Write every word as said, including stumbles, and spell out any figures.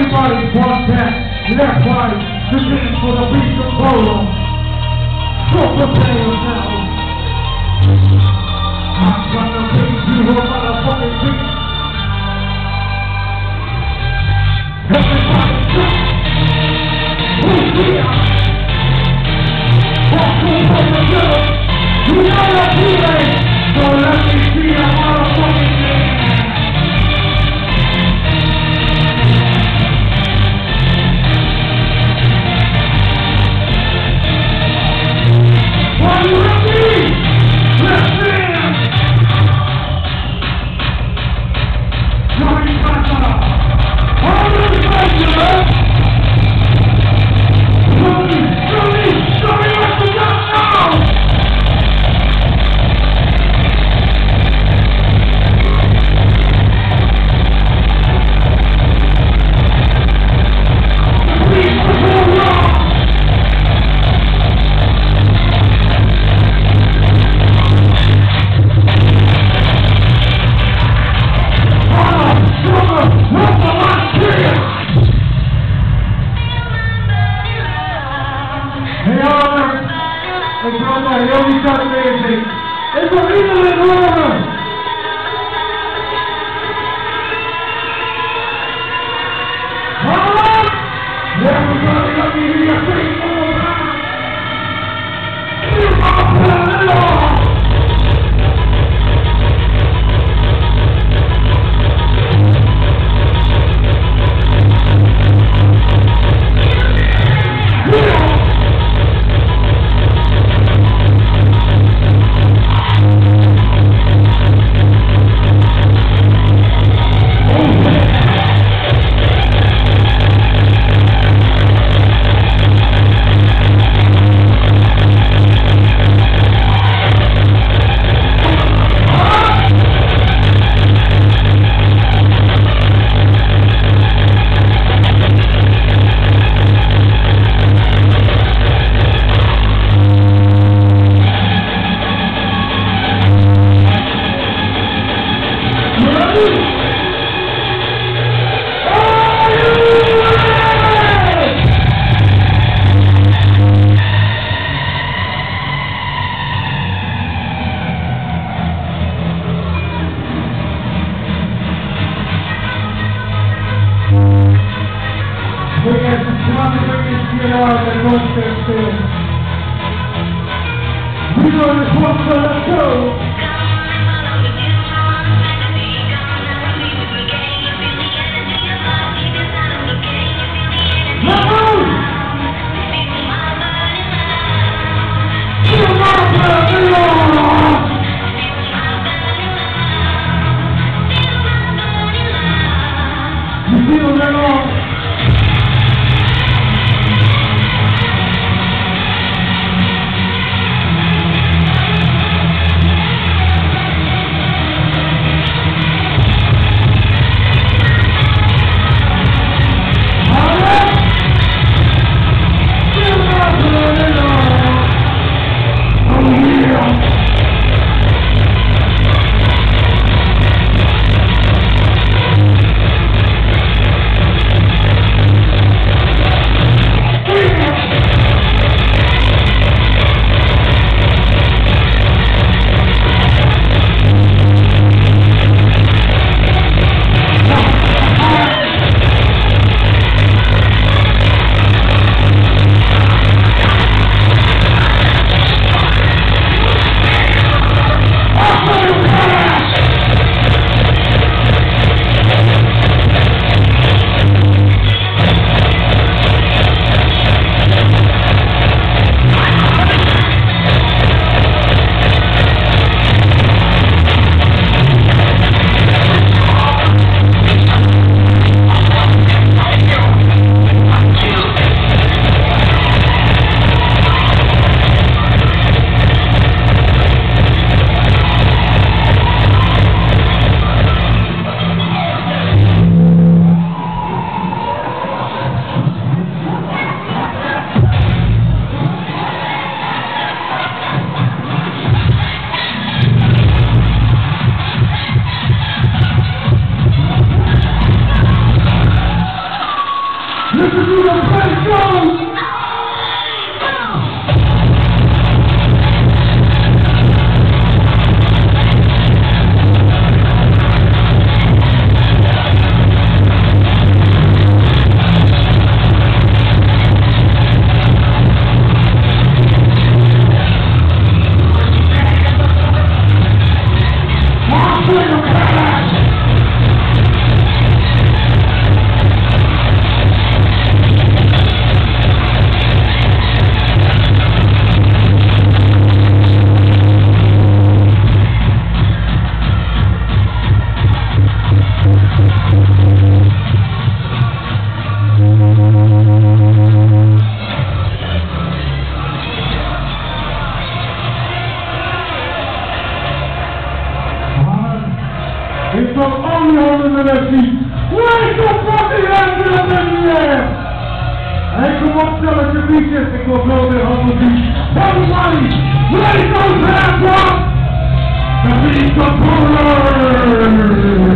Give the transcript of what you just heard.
Everybody brought back, left, right, the dance for the beat of polo. So prepare yourself. I'm gonna beat you a motherfucking beat. Everybody jump. Who's here? Walking from the middle. You know your feeling. So let me see a motherfucking dance. Are you ready? Let's dance! Johnny Papa! All the regular! Show me, show me, show me what you got now! Please, go wrong! It's a reason in order. Huh? Everybody let me hear you sing more time. You are playing it all. We know this one, so let's go. You feel that all? Listen to the place go! It's from only holding the left feet. Wake the fucking hands up in the air! Hey, come on, tell us your beaches and go blow their humble beat. Everybody, raise those hands up! The beat's a puller!